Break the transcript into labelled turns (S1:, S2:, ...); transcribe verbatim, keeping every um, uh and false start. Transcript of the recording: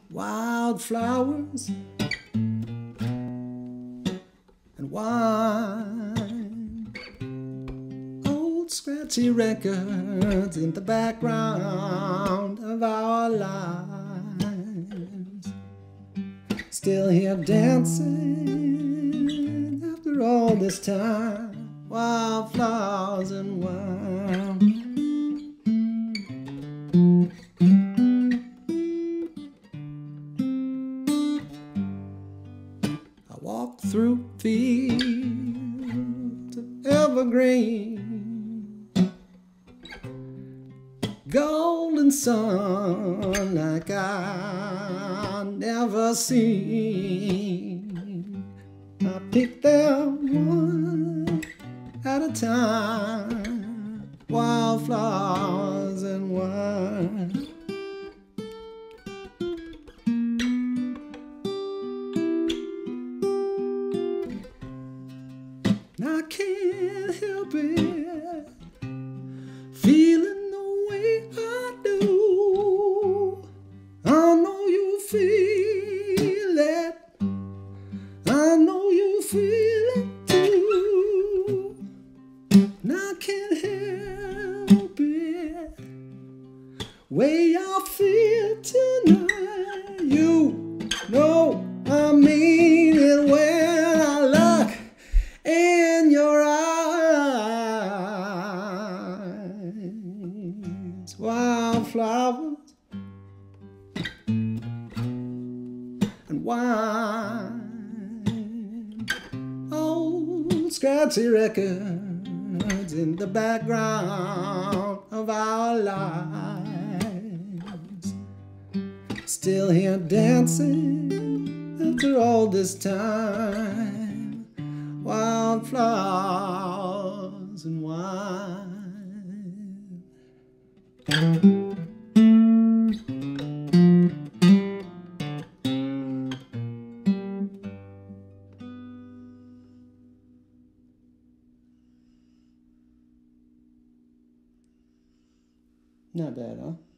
S1: Wildflowers and wine, old scratchy records in the background of our lives, still here dancing after all this time. Wildflowers and wine. I walk through fields of evergreen, golden sun like I never seen. I pick them one at a time, wildflowers and wine. I can't help it, feeling the way I do. I know you feel it, I know you feel it too. And I can't help it, way I feel tonight. You know I mean it when I look in your eyes. Wildflowers and wine, old scratchy records in the background of our lives, still here dancing after all this time. Wildflowers and wine. Not bad, huh?